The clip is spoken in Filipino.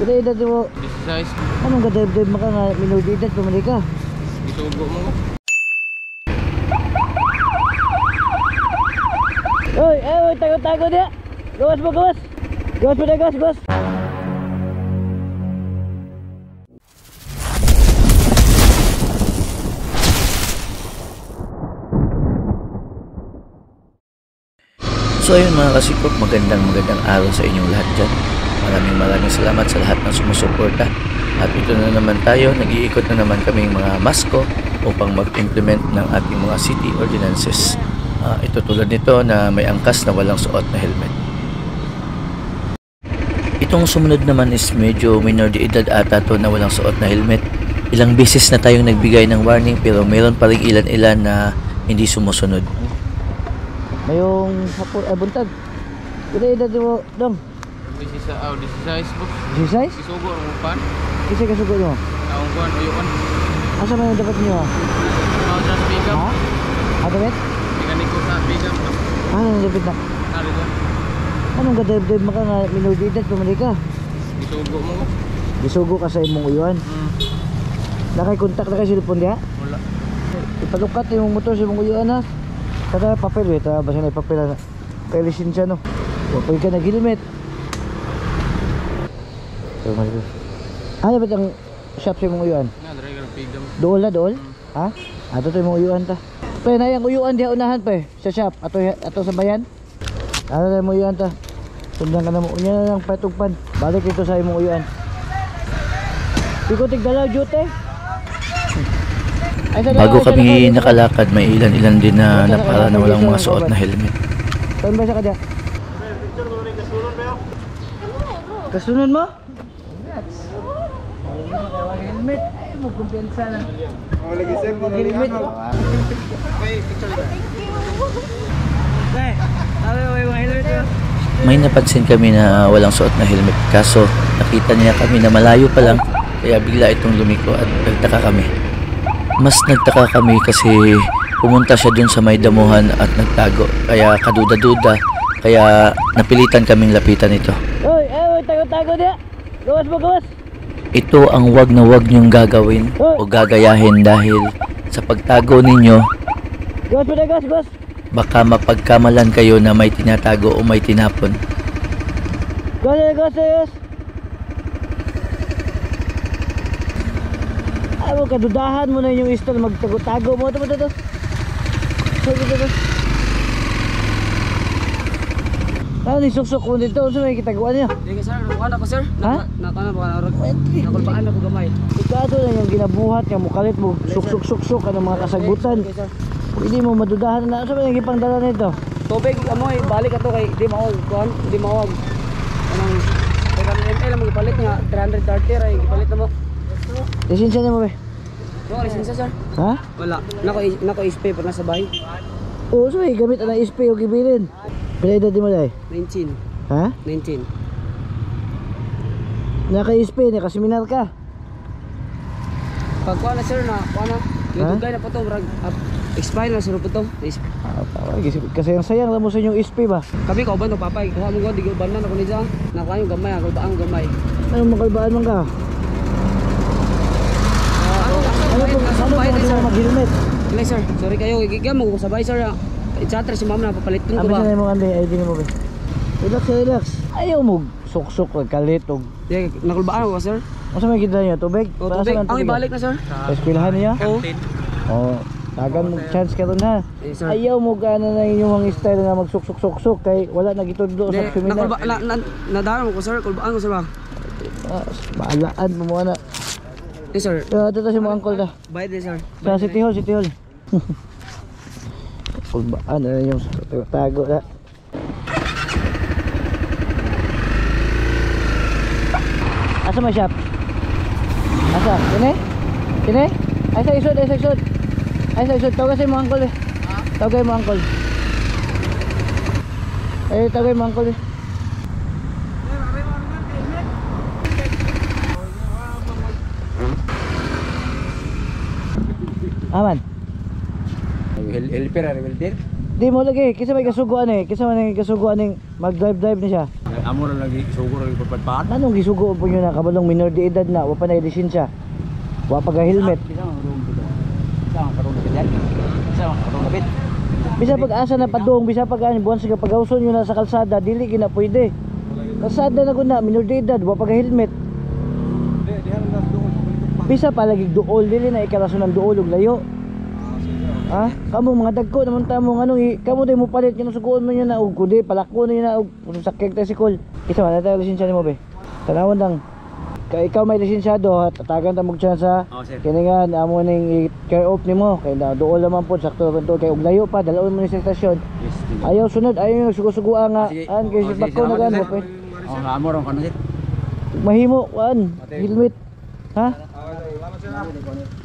Kada edad mo. 16. Anong gadayb-dayb maka nga minor de edad pamali ka? Isugo mo. Oy, tago-tago dia. Gawas mo, gawas. Gawas mo na, gawas. So ayun mga kasikop, magandang araw sa inyong lahat dyan. Maraming salamat sa lahat ng sumusuporta. At ito na naman tayo, nag-iikot na naman kaming mga masko upang mag-implement ng ating mga city ordinances. Ito tulad nito na may angkas na walang suot na helmet. Itong sumunod naman is medyo minor de edad ata to na walang suot na helmet. Ilang beses na tayong nagbigay ng warning pero mayroon pa rin ilan-ilan na hindi sumusunod. Mayong hapon ay buntag. Kada edad mo dong. 16 po. 16? Isugo ang upan. Kasi kasugo mo. Taong kuan uyuan. Asa man dapat niyo? Mga sa pick up. Ha? Ato bet? Mekaniko sa pick up. Anong dapat na? Narito. Anong gadayb-dayb maka nga minor de edad pamali ka? Isugo mo. Gisugo ka sa imong uyuan. Nakay kontak na kay cellphone dia? Wala. Ipalukat yung motor sa imong uyuan ha. Kada papel basa na papel na. Kay lisensya no. Huwag ka nag-helmet. Ano ba ang shop sa imong uyuan? Na driver pick up. Dool na dool? Ha? Ato to imong uyuan ta. Pre na yung uyuan diha unahan pe sa shop ato sa bayan. Ano na imong uyuan ta? Sundan ka na mo unya na lang patugpan. Balik ito sa imong uyuan. Ikaw tigdalaw jute. Bago kami nakalakad, may ilan-ilan din na para na walang mga suot na helmet. Saan ba siya ka dyan? Kasunod mo? Helmet. Ay, mo kumpiyansa na. Helmet. May napansin kami na walang suot na helmet. Kaso nakita niya kami na malayo pa lang, kaya bigla itong lumiko at nagtaka kami. Mas nagtaka kami kasi pumunta siya dun sa may damuhan at nagtago. Kaya kaduda-duda, kaya napilitan kaming lapitan ito. Oy, tago-tago dia. Gawas mo, gawas. Ito ang wag na wag niyong gagawin o gagayahin dahil sa pagtago ninyo, Gawas mo na, gawas. baka mapagkamalan kayo na may tinatago o may tinapon. Gawas. Ay mo, kadudahan mo na yung istol, magtago-tago mo. Ito. Ano ni suksok mo dito? Ano may kitaguan niya? Hindi ka sir, nakuha ko sir. Ha? Nakuha na baka nakulpaan ako gamay. Ikado na yung ginabuhat niya, mukalit mo, suksok-suksok ka ng mga kasagutan. Hindi mo madudahan na. Ano ba yung ipangdala nito? Tubig, amoy, balik ato kay di mawag. Di mawag. Anong, kaya kami ML mo ipalit nga, 330 ay ipalit na mo. Lisensya niya mo ba? Wala lisensya sir. Ha? Wala. Nako SP pa nasa bahay. Oo, so gamit na SP o gibilin. Pila edad mo dahil? 19. Ha? 19. Naka-SP, nakaseminar ka? Pag kuha na sir na, kuha na. Yung Ha? tugay na po ito, expire na sir po ito. Kasi ang sayang lang mo sa inyong SP ba? Kami kauban o papay, kuha mo ko, di kauban na ako ni Zang. Nakuha yung gamay, ako ba ang gamay. Anong makalbaan man ka? Ano kung mo mag-helmet? Kaya sir, sorry kayo, igigyan mo ko sabay sir. Chatter si mama na papalitin ko Abi ba? sa mo andi, ID mo ba? Relax. Ayaw mo suksok kalit og. Di, nakulbaan ko sir. Asa may gidala niya tubig? O Para tubig, saan ang ibalik na sir. Sa eskwelahan niya? Oo. Oh, tagan mo chance ka ron ha. Yes, sir. Ayaw mo gana na inyong style na magsuksok-suksok kay wala nagitudlo Di, sa seminar. nadaan mo ko sir, kulbaan ko sir ba? Maalaan mo mo na. Yes sir. Ito si mo uncle ta. Bayad din sir. Sa City Hall. Kulbaan na yung tago na. Asa may shop? Asa? Kini? Ay sa isod. Tawag sa mo uncle eh. Tawag mo uncle. Tawag mo uncle eh. Aman. Helper ari welder. Di mo lagi, kisa may kasuguan eh. Kisa may kasuguan ning mag-drive na siya. amo ra lagi sugo lagi pagpatpat. Anong gisugo po nyo na kabalong minor de edad na, wa pa na lisensya. Wa pa ga helmet. Bisa ang karong dito. Bisa ang karong dito. Bisa ang karong lapit. Bisa pag-asa na padung, bisa pag-ani buwan sa pagawson nyo na sa kalsada, dili gina pwede. Kalsada na guna, minor de edad, wa pa ga helmet. Di halang nas dungol pagpatpat. Bisa palagi duol, dili na ikaraso ng duol ug layo. Ha? Kamu mga dagko naman tamo anong kamo day mo palit kino suguon mo niyo na og kundi palako niyo na og sakyak tricycle. Isa man tayo lisensya nimo be. Tanawon lang. Kay ikaw may lisensyado at tatagan ta mog tsansa. Oh, sir. Kini nga amo ning i-care off nimo kay na duol naman po sakto man to kay og layo pa dalawon mo ni sa stasyon. Yes. Ayaw sunod, ayaw nagsugo-sugoa nga. Sige. An kay Oh, sa sige, bako na salamat, gan sir. pe. Oh, amo ron kana sir. Mahimo an helmet. Ha? Salamat sir.